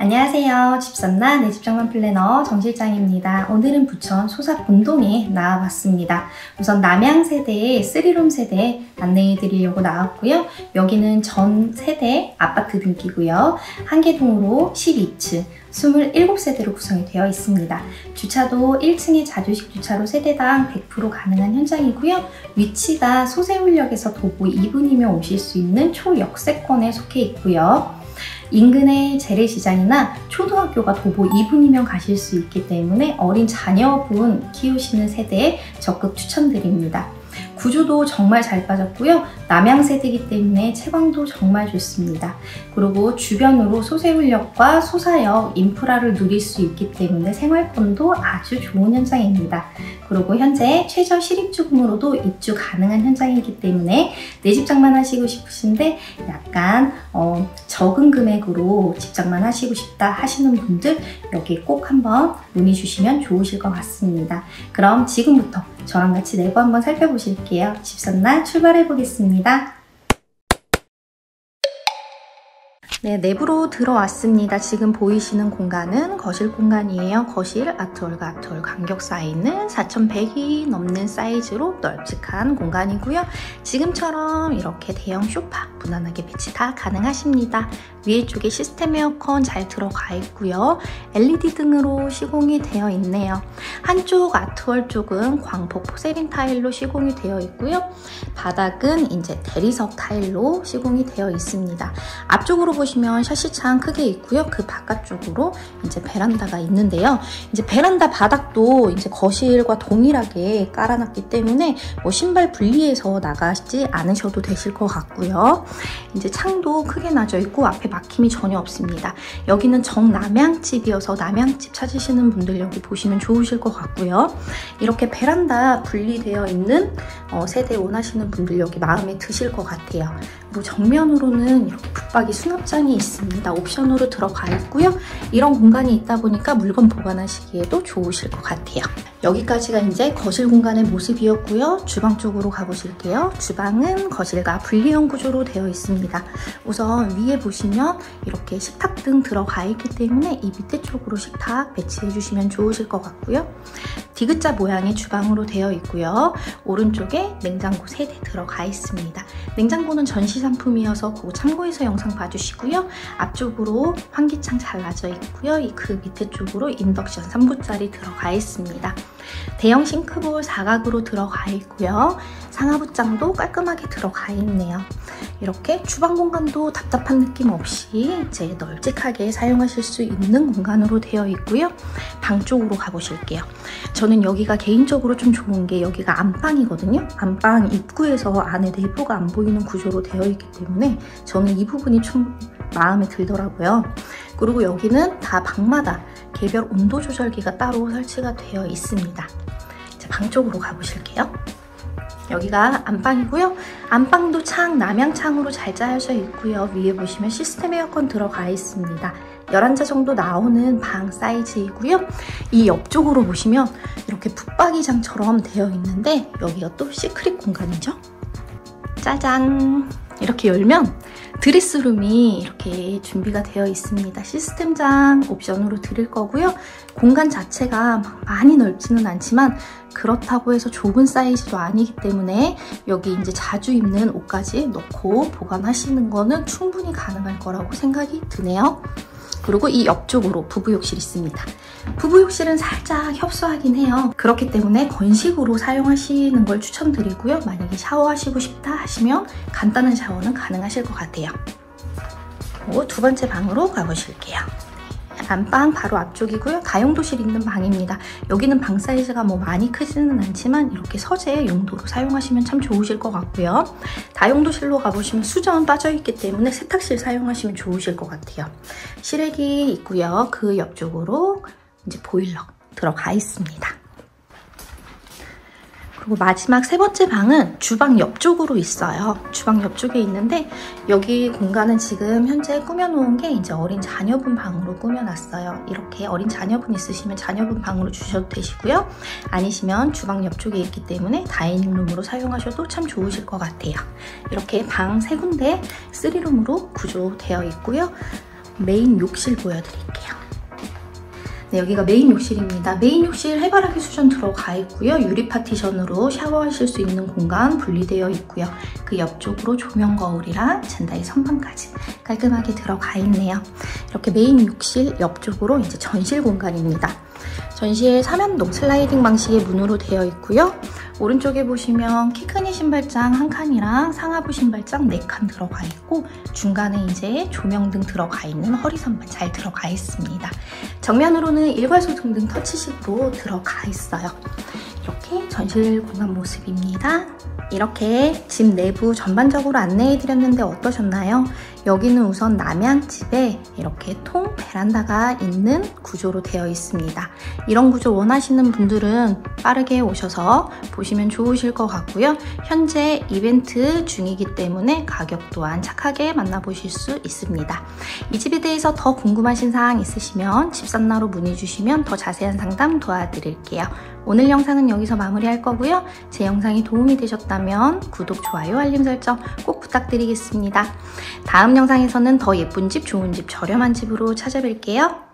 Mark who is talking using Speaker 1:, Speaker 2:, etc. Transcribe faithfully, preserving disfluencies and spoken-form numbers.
Speaker 1: 안녕하세요. 집산나 내 집장만 플래너 정실장입니다. 오늘은 부천 소사 본동에 나와봤습니다. 우선 남양 세대의 쓰리룸 세대 안내해 드리려고 나왔고요. 여기는 전 세대 아파트 등기고요. 한계동으로 십이 층, 이십칠 세대로 구성이 되어 있습니다. 주차도 일 층에 자주식 주차로 세대당 백 퍼센트 가능한 현장이고요. 위치가 소세울역에서 도보 이 분이면 오실 수 있는 초역세권에 속해 있고요. 인근의 재래시장이나 초등학교가 도보 이 분이면 가실 수 있기 때문에 어린 자녀분 키우시는 세대에 적극 추천드립니다. 구조도 정말 잘 빠졌고요. 남양 세대이기 때문에 채광도 정말 좋습니다. 그리고 주변으로 소세울역과 소사역 인프라를 누릴 수 있기 때문에 생활권도 아주 좋은 현장입니다. 그리고 현재 최저 실입주금으로도 입주 가능한 현장이기 때문에 내 집장만 하시고 싶으신데 약간 어, 적은 금액으로 집장만 하시고 싶다 하시는 분들 여기 꼭 한번 문의 주시면 좋으실 것 같습니다. 그럼 지금부터 저랑 같이 내부 한번 살펴보실게요. 집산나 출발해 보겠습니다. 네, 내부로 들어왔습니다. 지금 보이시는 공간은 거실 공간이에요. 거실 아트홀과 아트홀 간격 사이는 사천백이 넘는 사이즈로 널찍한 공간이고요. 지금처럼 이렇게 대형 소파 무난하게 배치 다 가능하십니다. 위에 쪽에 시스템 에어컨 잘 들어가 있고요. 엘이디 등으로 시공이 되어 있네요. 한쪽 아트월 쪽은 광폭 포세린 타일로 시공이 되어 있고요. 바닥은 이제 대리석 타일로 시공이 되어 있습니다. 앞쪽으로 보시면 샤시창 크게 있고요. 그 바깥쪽으로 이제 베란다가 있는데요. 이제 베란다 바닥도 이제 거실과 동일하게 깔아놨기 때문에 뭐 신발 분리해서 나가지 않으셔도 되실 것 같고요. 이제 창도 크게 나져 있고 앞에 막힘이 전혀 없습니다. 여기는 정남양집이어서 남양집 찾으시는 분들 여기 보시면 좋으실 것 같고요. 이렇게 베란다 분리되어 있는 어, 세대 원하시는 분들 여기 마음에 드실 것 같아요. 그리고 정면으로는 이렇게 붙박이 수납장이 있습니다. 옵션으로 들어가 있고요. 이런 공간이 있다 보니까 물건 보관하시기에도 좋으실 것 같아요. 여기까지가 이제 거실 공간의 모습이었고요. 주방 쪽으로 가보실게요. 주방은 거실과 분리형 구조로 되어 있습니다. 우선 위에 보시면 이렇게 식탁 등 들어가 있기 때문에 이 밑에 쪽으로 식탁 배치해 주시면 좋으실 것 같고요. 디귿자 모양의 주방으로 되어 있고요. 오른쪽에 냉장고 세 대 들어가 있습니다. 냉장고는 전시 상품이어서 그거 참고해서 영상 봐주시고요. 앞쪽으로 환기창 잘라져 있고요. 그 밑에 쪽으로 인덕션 삼 구짜리 들어가 있습니다. 대형 싱크볼 사각으로 들어가 있고요. 상하부장도 깔끔하게 들어가 있네요. 이렇게 주방 공간도 답답한 느낌 없이 이제 널찍하게 사용하실 수 있는 공간으로 되어 있고요. 방 쪽으로 가보실게요. 저는 여기가 개인적으로 좀 좋은 게 여기가 안방이거든요. 안방 입구에서 안에 내부가 안 보이는 구조로 되어 있기 때문에 저는 이 부분이 좀 마음에 들더라고요. 그리고 여기는 다 방마다 개별 온도 조절기가 따로 설치가 되어 있습니다. 이제 방 쪽으로 가보실게요. 여기가 안방이고요. 안방도 창, 남양창으로 잘 짜여져 있고요. 위에 보시면 시스템 에어컨 들어가 있습니다. 열한 자 정도 나오는 방 사이즈이고요. 이 옆쪽으로 보시면 이렇게 붙박이장처럼 되어 있는데 여기가 또 시크릿 공간이죠. 짜잔! 이렇게 열면 드레스룸이 이렇게 준비가 되어 있습니다. 시스템장 옵션으로 드릴 거고요. 공간 자체가 많이 넓지는 않지만 그렇다고 해서 좁은 사이즈도 아니기 때문에 여기 이제 자주 입는 옷까지 넣고 보관하시는 거는 충분히 가능할 거라고 생각이 드네요. 그리고 이 옆쪽으로 부부욕실 있습니다. 부부욕실은 살짝 협소하긴 해요. 그렇기 때문에 건식으로 사용하시는 걸 추천드리고요. 만약에 샤워하시고 싶다 하시면 간단한 샤워는 가능하실 것 같아요. 그리고 두 번째 방으로 가보실게요. 안방 바로 앞쪽이고요. 다용도실 있는 방입니다. 여기는 방 사이즈가 뭐 많이 크지는 않지만 이렇게 서재 용도로 사용하시면 참 좋으실 것 같고요. 다용도실로 가보시면 수전 빠져있기 때문에 세탁실 사용하시면 좋으실 것 같아요. 실외기 있고요. 그 옆쪽으로 이제 보일러 들어가 있습니다. 그리고 마지막 세 번째 방은 주방 옆쪽으로 있어요. 주방 옆쪽에 있는데 여기 공간은 지금 현재 꾸며놓은 게 이제 어린 자녀분 방으로 꾸며놨어요. 이렇게 어린 자녀분 있으시면 자녀분 방으로 주셔도 되시고요. 아니시면 주방 옆쪽에 있기 때문에 다이닝룸으로 사용하셔도 참 좋으실 것 같아요. 이렇게 방 세 군데 쓰리룸으로 구조되어 있고요. 메인 욕실 보여드릴게요. 네, 여기가 메인 욕실입니다. 메인 욕실 해바라기 수전 들어가 있고요. 유리 파티션으로 샤워하실 수 있는 공간 분리되어 있고요. 그 옆쪽으로 조명 거울이랑 젠다이 선반까지 깔끔하게 들어가 있네요. 이렇게 메인 욕실 옆쪽으로 이제 전실 공간입니다. 전실 삼연동 슬라이딩 방식의 문으로 되어 있고요. 오른쪽에 보시면 키 크니 신발장 한 칸이랑 상하부 신발장 네 칸 들어가 있고 중간에 이제 조명등 들어가 있는 허리 선반 잘 들어가 있습니다. 정면으로는 일괄소등 등 터치식으로 들어가 있어요. 이렇게 전실 공간 모습입니다. 이렇게 집 내부 전반적으로 안내해드렸는데 어떠셨나요? 여기는 우선 남양집에 이렇게 통 베란다가 있는 구조로 되어 있습니다. 이런 구조 원하시는 분들은 빠르게 오셔서 보시면 좋으실 것 같고요. 현재 이벤트 중이기 때문에 가격 또한 착하게 만나보실 수 있습니다. 이 집에 대해서 더 궁금하신 사항 있으시면 집산나로 문의 주시면 더 자세한 상담 도와드릴게요. 오늘 영상은 여기서 마무리할 거고요. 제 영상이 도움이 되셨다면 구독, 좋아요, 알림 설정 꼭 부탁드리겠습니다. 다음 영상에서는 더 예쁜 집, 좋은 집, 저렴한 집으로 찾아뵐게요.